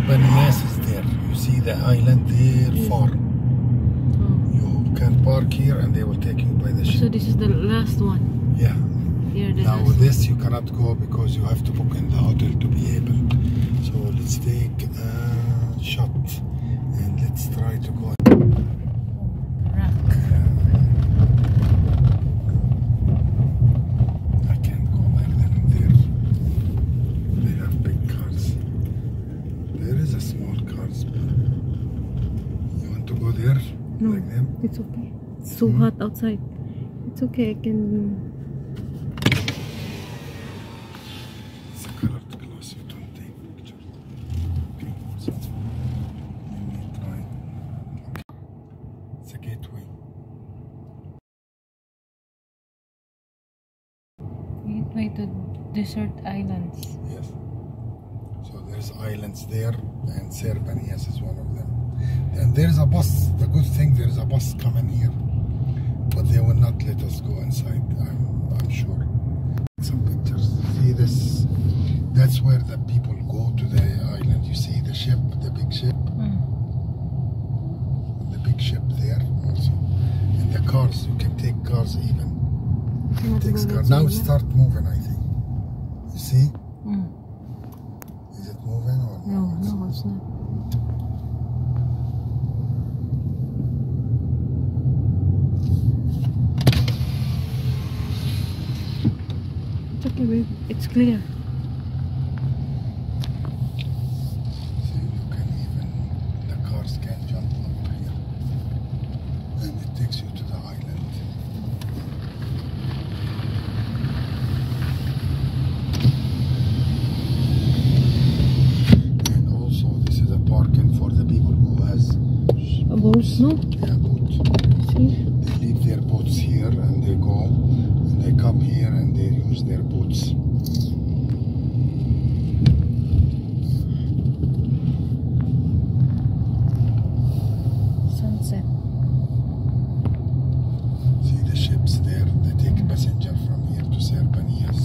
BANI YAS is there. You see the island there far. You can park here and they will take you by the ship. So this is the last one? Yeah. Here, now this you cannot go because you have to book in the hotel to be able. So let's take a shot and let's try to go. I can't go like that there. They have big cars. There is a small cars. You want to go there? No, like them? It's okay. It's so hot outside. It's okay, I can... It's a colored glass, you don't take pictures. Okay, so let me try. Okay. It's a gateway. Gateway to desert islands. Yes. So there's islands there, and BANI YAS is one of them. And there's a bus. The good thing, there's a bus coming here, but they will not let us go inside. I'm sure. Some pictures. See this? That's where the people go to the island. You see the ship, the big ship, the big ship there also. And the cars, you can take cars even. Takes cars. Now it start moving, I think. You see? Is it moving or no? No, it's not. It's okay, babe. It's clear. See, you can even, the cars can jump up here. And it takes you to the island. And also, this is a parking for the people who has A boat, no? Yeah, boat. See? They leave their boats here and they go and they come here and they use their boats. Sunset. See the ships there, they take passenger from here to BANI YAS.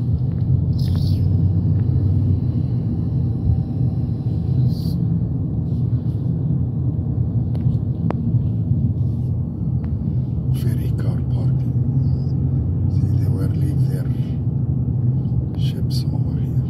Ferry car parking. See, they will leave their ships over here.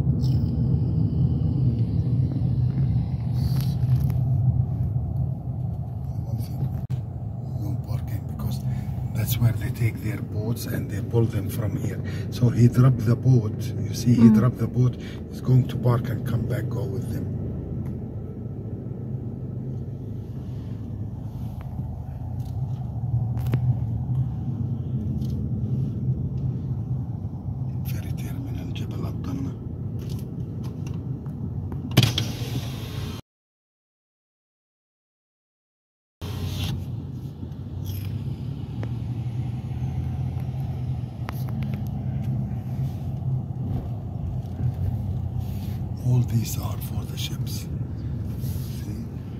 One thing, no parking because that's where they take their boats and they pull them from here. So he dropped the boat. You see, he dropped the boat. He's going to park and come back, go with them. Ferry terminal Jebel Abdullah. All these are for the ships. See?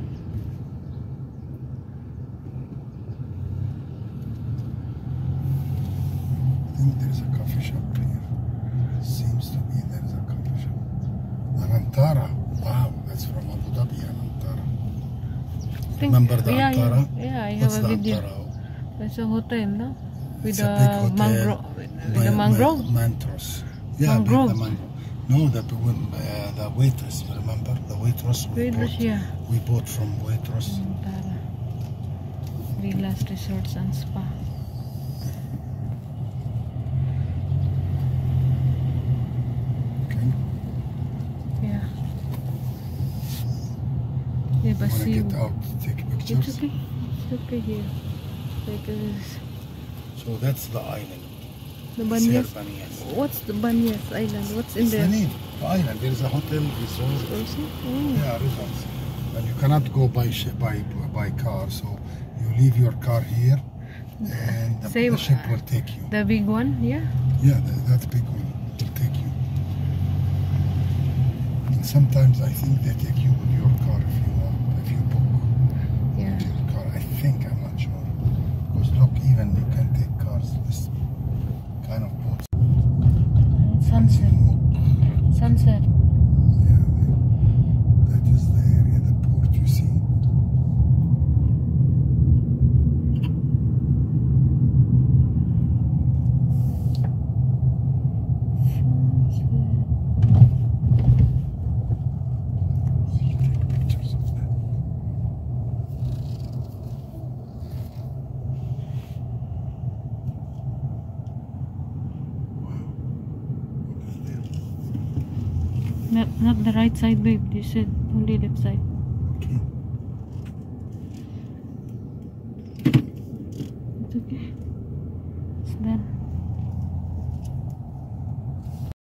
I think there's a coffee shop here. Seems to be there's a coffee shop. Anantara. Wow, that's from Abu Dhabi, Anantara. Remember the Antara? Yeah, I have What's a the video. Antara? There's a hotel, no? With It's a big hotel. mangrove. With the mangrove? Mantros. Yeah, Mangrove. the mangrove. No, the waitress, remember? The waitress we bought from waitress. Antara. Villas, resorts and spa. Okay. Yeah. Yeah, but Wanna see, get out, take pictures? it's okay. It's okay here. Like this. So that's the island. The BANI YAS. BANI YAS. What's the BANI YAS island? What's in It's the there? name. The island. There is a hotel, resort. Also? Yeah, resorts. And you cannot go by ship, by car. So you leave your car here, and the ship will take you. The big one, yeah? Yeah, that big one will take you. And sometimes I think they take you with your car if you want, if you book Yeah. with your car. I think, I'm not sure. Because look, even you can take cars, this kind of boats. Sunset. Sunset. Yeah, that Not the right side, babe. You said only left side. Okay. It's okay. It's done.